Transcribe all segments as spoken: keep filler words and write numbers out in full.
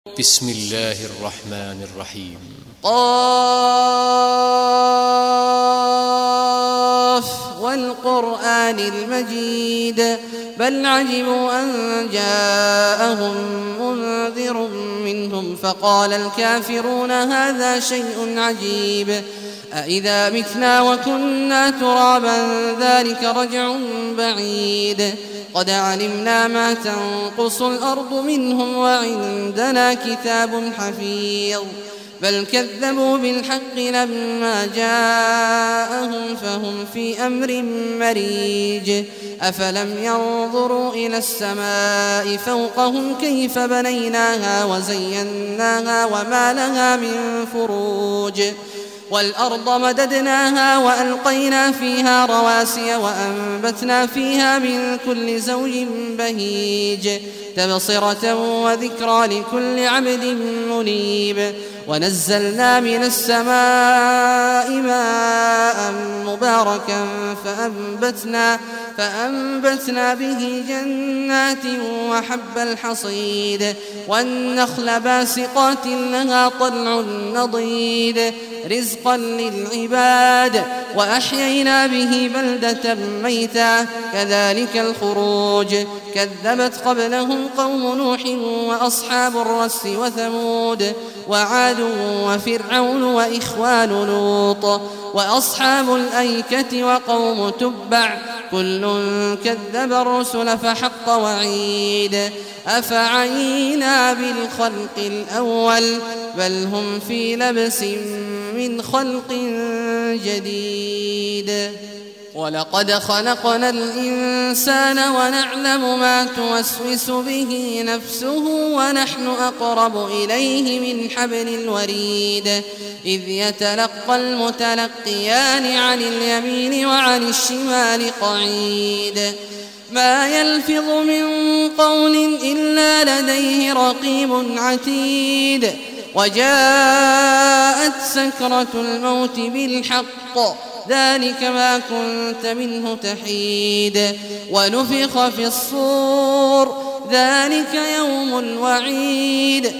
بسم الله الرحمن الرحيم. قاف والقرآن المجيد بل عجبوا أن جاءهم منذر منهم فقال الكافرون هذا شيء عجيب أإذا متنا وكنا ترابا ذلك رجع بعيد قد علمنا ما تنقص الأرض منهم وعندنا كتاب حفيظ بل كذبوا بالحق لما جاءهم فهم في أمر مريج أفلم ينظروا إلى السماء فوقهم كيف بنيناها وزيناها وما لها من فروج والأرض مددناها وألقينا فيها رواسي وأنبتنا فيها من كل زوج بهيج تبصرة وذكرى لكل عبد منيب ونزلنا من السماء ماء مباركا فأنبتنا, فأنبتنا به جنات وحب الحصيد والنخل باسقات لها طلع نضيد رزقا للعباد وأحيينا به بلدة ميتا كذلك الخروج كذبت قبلهم قوم نوح وأصحاب الرس وثمود وعاد وفرعون وإخوان لوط وأصحاب الأيكة وقوم تبع كل كذب الرسل فحق وعيد أفعينا بالخلق الأول بل هم في لبس من خلق جديد ولقد خلقنا الإنسان ونعلم ما توسوس به نفسه ونحن أقرب إليه من حبل الوريد إذ يتلقى المتلقيان عن اليمين وعن الشمال قعيد ما يلفظ من قول إلا لديه رقيب عتيد وجاءت سكرة الموت بالحق ذلك ما كنت منه تحيد ونفخ في الصور ذلك يوم الوعيد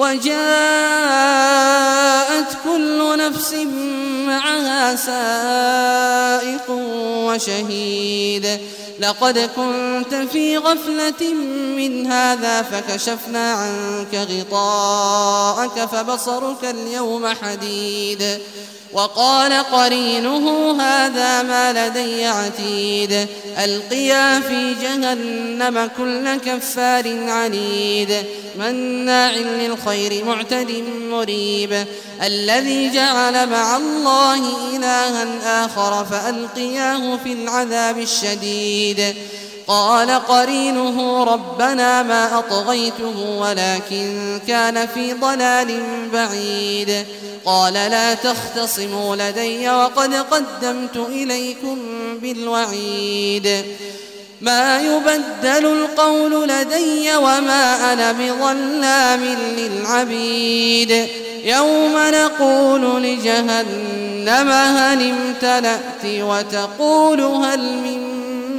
وجاءت كل نفس معها سائق وشهيد لقد كنت في غفلة من هذا فكشفنا عنك غطاءك فبصرك اليوم حديد وقال قرينه هذا ما لدي عتيد ألقيا في جهنم كل كفار عنيد مناع للخير معتد مريب الذي جعل مع الله إلها آخر فألقياه في العذاب الشديد قال قرينه ربنا ما أطغيته ولكن كان في ضلال بعيد قال لا تختصموا لدي وقد قدمت إليكم بالوعيد ما يبدل القول لدي وما أنا بظلام للعبيد يوم نقول لجهنم هل امتلأت وتقول هل من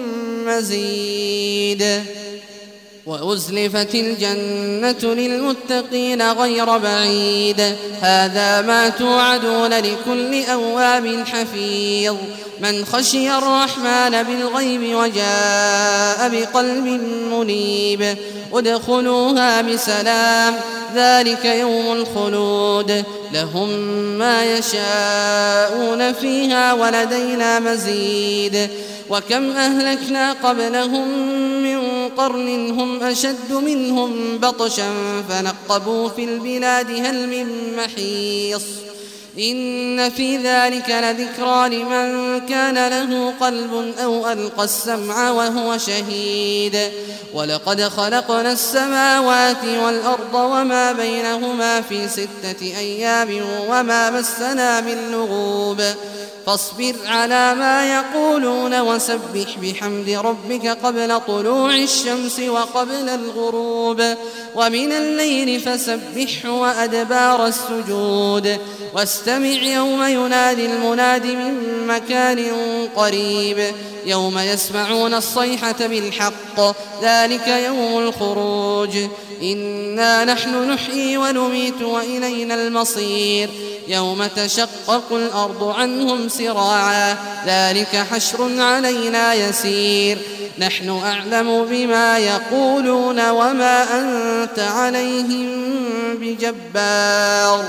مزيد وأزلفت الجنة للمتقين غير بعيد هذا ما توعدون لكل أواب حفيظ من خشي الرحمن بالغيب وجاء بقلب منيب ادخلوها بسلام ذلك يوم الخلود لهم ما يشاءون فيها ولدينا مزيد وكم أهلكنا قبلهم من قرن هم أشد منهم بطشا فنقبوا في البلاد هل من محيص إن في ذلك لذكرى لمن كان له قلب أو ألقى السمع وهو شهيد ولقد خلقنا السماوات والأرض وما بينهما في ستة أيام وما مسنا من لغوب فاصبر على ما يقولون وسبح بحمد ربك قبل طلوع الشمس وقبل الغروب ومن الليل فسبحه وأدبار السجود واستمع يوم ينادي المناد من مكان قريب يوم يسمعون الصيحة بالحق ذلك يوم الخروج إنا نحن نحيي ونميت وإلينا المصير يوم تشقق الأرض عنهم سراعا ذلك حشر علينا يسير نحن أعلم بما يقولون وما أنت عليهم بجبار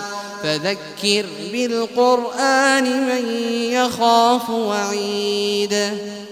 فذكر بالقرآن من يخاف وعيد.